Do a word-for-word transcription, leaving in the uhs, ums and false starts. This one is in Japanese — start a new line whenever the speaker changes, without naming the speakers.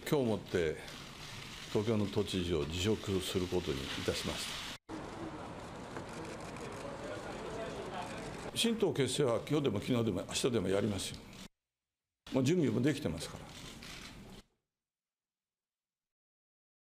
今日もって東京の都知事を辞職することにいたしました。新党結成は今日でも昨日でも明日でもやりますよ。もう準備もできてますから。